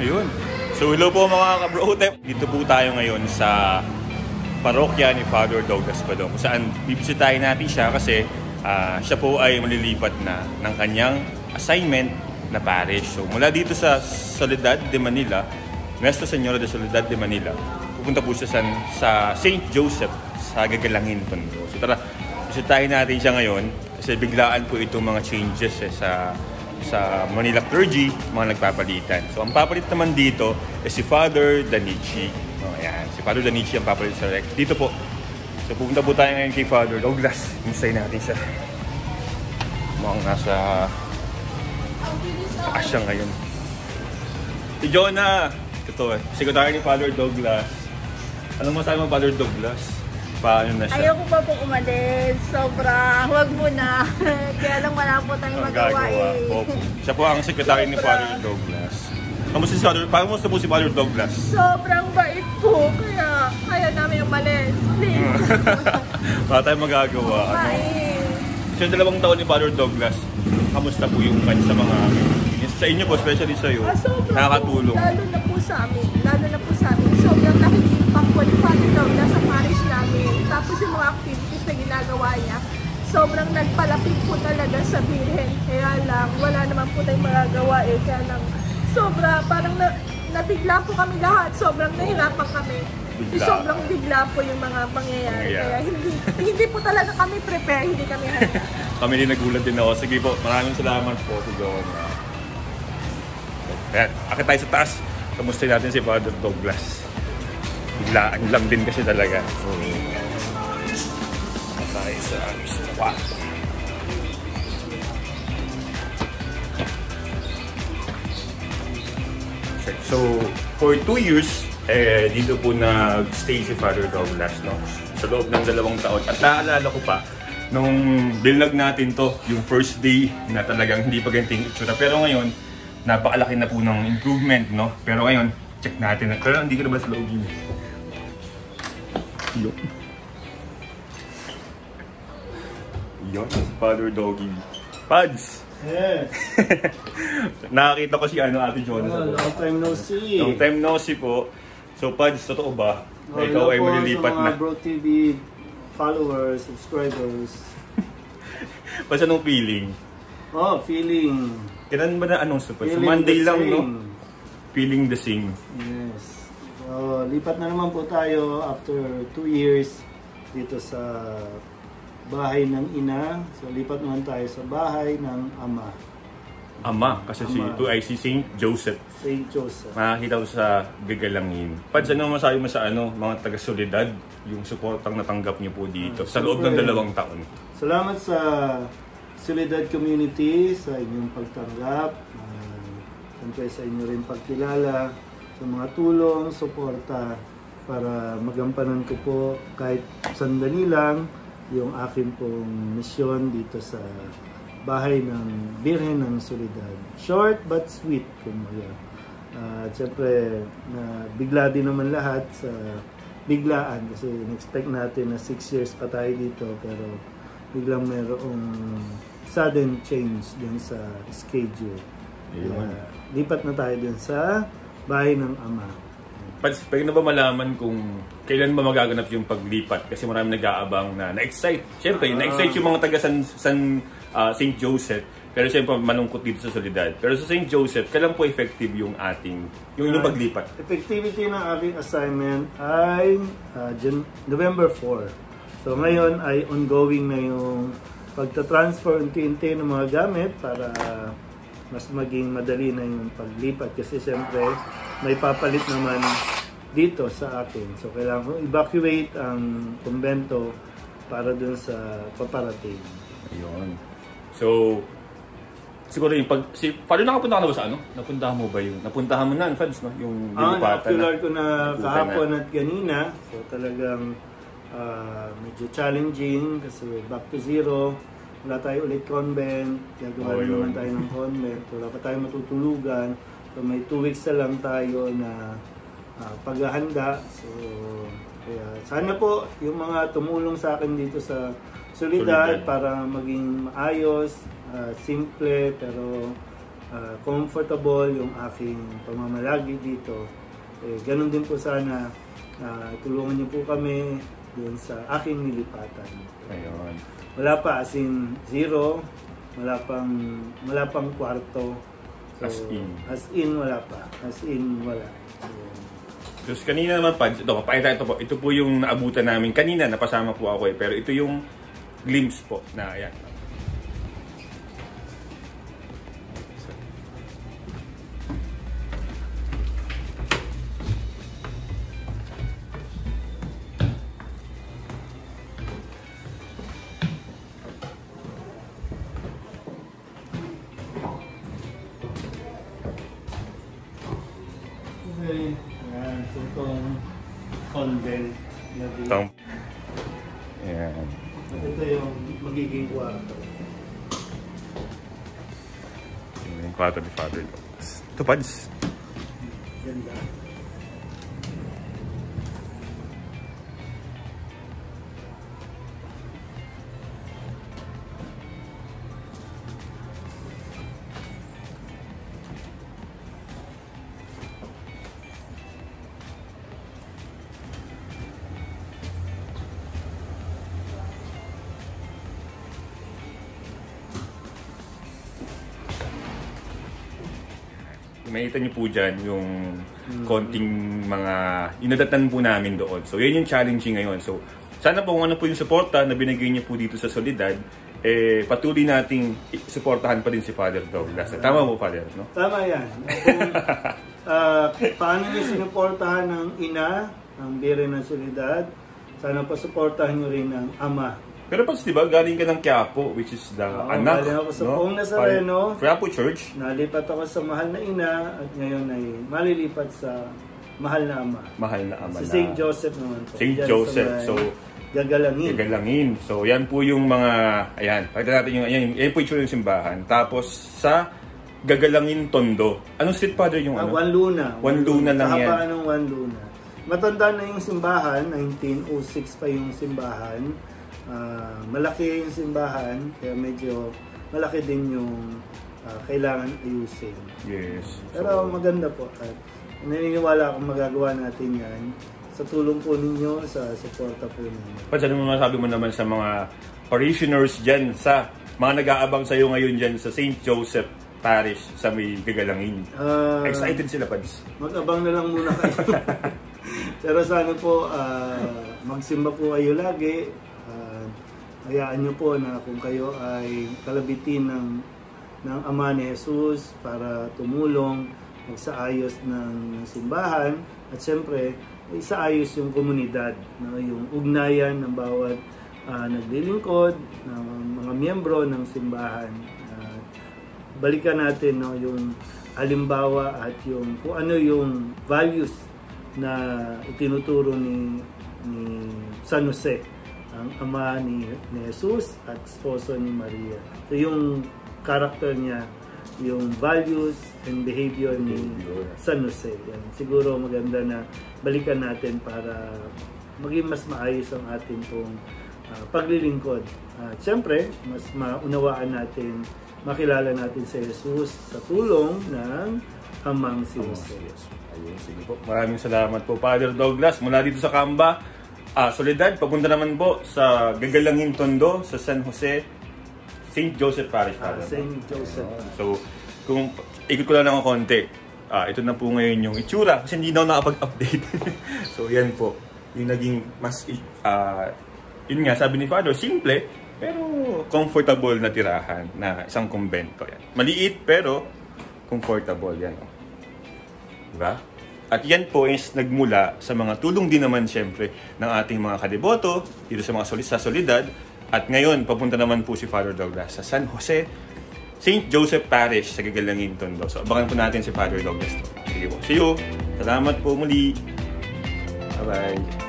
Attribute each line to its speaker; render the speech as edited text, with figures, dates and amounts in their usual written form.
Speaker 1: Ayun. So hello po mga ka-Brotep. Dito po tayo ngayon sa parokya ni Father Douglas Badong. Kung saan bibisitahin natin siya kasi siya po ay malilipat na ng kanyang assignment na parish. So mula dito sa Soledad de Manila, Nuestra Señora de Soledad de Manila, pupunta po siya sa St. Joseph sa Gagalangin Tondo. So tara, bisitahin natin siya ngayon kasi biglaan po itong mga changes sa Manila clergy, mga nagpapalitan. So ang papalit naman dito ay si Father Danichi. Ayan, si Father Danichi ang papalit sa Rex. Dito po. So pupunta po tayo ngayon kay Father Douglas. Minsay natin siya. Mukhang nasa taas siya ngayon. Si Jonah! Ito secretary ni Father Douglas. Anong masabi mo, Father Douglas? Paano na siya?
Speaker 2: Ayoko pa po umalis. Sobra. Huwag mo na. Kaya lang wala po tayong magawa eh.
Speaker 1: Opo. Siya po ang secretary ni Father Douglas. Kamusta si Father? Kamusta po si Father Douglas?
Speaker 2: Sobrang bait po. Kaya namin umalis. Please.
Speaker 1: Wala tayong magagawa. Siya 2 taon ni Father Douglas. Kamusta po yung sa mga sa inyo po, especially sa iyo, nakakatulong.
Speaker 2: Lalo na po sa amin. Sobrang nakikipag po ni Father Douglas sa parish namin. Tapos yung mga activities na ginagawa niya, sobrang nagpalapit po talaga sa Birhen. Kaya lang, wala naman po tayong magagawa eh. Kaya lang, parang nabigla po kami lahat. Sobrang nahirapan kami. Sobrang bigla po yung mga pangyayari. Kaya hindi po talaga kami prepare, hindi kami handa.
Speaker 1: Kami din nagulat din ako. Sige po, maraming salamat po si John. Ayan, akit tayo sa taas. Kamusta natin si Father Douglas. Biglaan lang din kasi talaga. So, tayo sa kwarto. So, for 2 years, dito po nag-stay si Father Douglas, no? Sa loob ng 2 taon. At naalala ko pa, nung binlog natin to, yung first day na talagang hindi pa ganito yung itsura. Pero ngayon, napakalaki na po ng improvement, no? Pero ngayon, check natin. Pero hindi ko na ba sa loob yun? Yun, Father Doggy. Pads!
Speaker 3: Yes!
Speaker 1: Nakakita ko si Ate Jonah.
Speaker 3: Long time no see.
Speaker 1: Long time no see po. So Pads, totoo ba? Na ikaw ay malilipat na?
Speaker 3: Sa mga Bro TV followers, subscribers.
Speaker 1: Basta nung feeling?
Speaker 3: Feeling.
Speaker 1: Kailan ba na-announce po? So Monday lang, no? Feeling the same.
Speaker 3: Yes. So, lipat na naman po tayo after 2 years dito sa bahay ng ina. So, lipat naman tayo sa bahay ng ama.
Speaker 1: Ama, kasi si St. Joseph.
Speaker 3: St. Joseph.
Speaker 1: Makakita ko sa Gagalangin. Pads, ano masabi mo sa mga taga-Soledad, yung supportang natanggap niyo po dito sa loob ng 2 taon?
Speaker 3: Salamat sa Soledad community sa inyong pagtanggap. Siyempre sa inyo rin pagkilala, sa mga tulong, suporta para magampanan ko po kahit sandali lang yung akin pong misyon dito sa bahay ng Birhen ng Soledad. Short but sweet, kumbaga. Siyempre, bigla din naman lahat sa biglaan kasi in-expect natin na 6 years pa tayo dito pero biglang mayroong sudden change din sa schedule. Lipat na tayo din sa bahay ng ama.
Speaker 1: Pwede na ba malaman kung kailan ba magaganap yung paglipat? Kasi marami nag-aabang na na-excite. Siyempre, na-excite yung mga taga St. Joseph. Pero siyempre, malungkot dito sa Soledad. Pero sa St. Joseph, kailan po effective yung yung paglipat?
Speaker 3: Effectivity ng aking assignment ay November 4. So ngayon ay ongoing na yung pagta-transfer unti-unti ng mga gamit para mas maging madali na yung paglipat kasi siyempre may papalit naman dito sa akin. So kailangan ko evacuate ang kumbento para dun sa paparating.
Speaker 1: Ayun. So siguro yung Father, nakapunta ka na ba sa Napuntahan mo ba yung napuntahan mo na, Fads, no? Yung dilipatan
Speaker 3: na-ocular ko na kahapon at kanina. So talagang medyo challenging kasi back to zero. Wala tayo ulit convent, gagawa naman tayo ng convent, wala pa tayo matutulugan. So may 2 weeks na lang tayo na paghahanda. So kaya sana po yung mga tumulong sa akin dito sa Soledad para maging maayos, simple pero comfortable yung aking pamamalagi dito. Ganun din po sana, tulungan niyo po kami doon sa aking nilipatan.
Speaker 1: Ayun.
Speaker 3: Wala pa, as in zero, wala pang kwarto. So, as in wala pa. As in wala.
Speaker 1: Tapos kanina naman pa, ito po yung naabutan namin. Kanina napasama po ako pero ito yung glimpse po na ayan.
Speaker 3: Okay. Ayan, so itong convent na dito.
Speaker 1: Ayan.
Speaker 3: Ito yung magiging kwarto.
Speaker 1: Yung kwarto ni Father Douglas. Ito, Pads.
Speaker 3: Ganda.
Speaker 1: Makita niyo po dyan yung konting mga inadatan po namin doon. So, yun yung challenging ngayon. So, sana po kung ano po yung suporta na binigay niyo po dito sa Soledad, patuloy nating suportahan pa din si Father Douglas. Tama po, Father, no?
Speaker 3: Tama yan. Paano niyo sinuportahan ng ina, ang Birhen ng Soledad, sana pa suportahan niyo rin ng ama.
Speaker 1: Pero pas, di ba, galing ka ng Quiapo, which is the anak.
Speaker 3: Galing ako sa Poong Nazareno.
Speaker 1: Quiapo Church.
Speaker 3: Nalipat ako sa mahal na ina at ngayon ay malilipat sa mahal na ama.
Speaker 1: Mahal na ama
Speaker 3: Si
Speaker 1: na.
Speaker 3: St. Joseph naman po.
Speaker 1: St. Joseph. So,
Speaker 3: Gagalangin.
Speaker 1: Gagalangin. So, yan po yung mga, ayan, pakita natin yung, yan po yung simbahan. Tapos, sa Gagalangin Tondo. Anong street, Father, yung ano?
Speaker 3: Juan Luna.
Speaker 1: Juan Luna lang yan.
Speaker 3: Kahabaan ng Juan Luna. Matanda na yung simbahan. 1906 pa yung simbahan. Malaki yung simbahan, kaya medyo malaki din yung kailangan ayusin.
Speaker 1: Yes.
Speaker 3: Pero maganda po at naniniwala akong magagawa natin yan sa tulong po ninyo, sa suporta po ninyo.
Speaker 1: Pats, ano masabi mo naman sa mga parishioners dyan, sa mga nag-aabang sa'yo ngayon dyan sa St. Joseph Parish sa may Gagalangin? Excited sila, Pads.
Speaker 3: Mag-abang na lang muna kayo. Pero sana po magsimba po kayo lagi. Hayaan nyo po na kung kayo ay kalabitin ng Ama ni Jesus para tumulong, magsaayos ng simbahan at siyempre isaayos yung komunidad, no? Yung ugnayan ng bawat naglilingkod, ng mga miyembro ng simbahan. Balikan natin, no, yung halimbawa at yung kung ano yung values na itinuturo ni San Jose, ang ama ni Jesus at esposo ni Maria. So yung character niya, yung values and behavior ni San Jose. Yan. Siguro maganda na balikan natin para maging mas maayos ang ating pong paglilingkod. Siyempre, mas maunawaan natin, makilala natin si Jesus sa tulong ng amang si Jose.
Speaker 1: Ayun, sige po. Maraming salamat po, Father Douglas. Mula dito sa Kamba, Soledad, papunta naman po sa Gagalangin Tondo, sa San Jose, St. Joseph Parish.
Speaker 3: St. Joseph.
Speaker 1: So, kung ikot ko lang ng konti, ito na po ngayon yung itsura kasi hindi na ako nakapag-update. So, yan po. Yung naging mas, yun nga, sabi ni Father, simple, pero comfortable na tirahan na isang kumbento. Yan. Maliit, pero comfortable. Yan. Diba? At yan po is nagmula sa mga tulong din naman siyempre ng ating mga kadeboto dito sa mga sa Soledad. At ngayon, papunta naman po si Father Douglas sa San Jose, St. Joseph Parish sa Gagalangin Tondo. So, abangan po natin si Father Douglas. Sige po. See you! Salamat po muli! Bye-bye!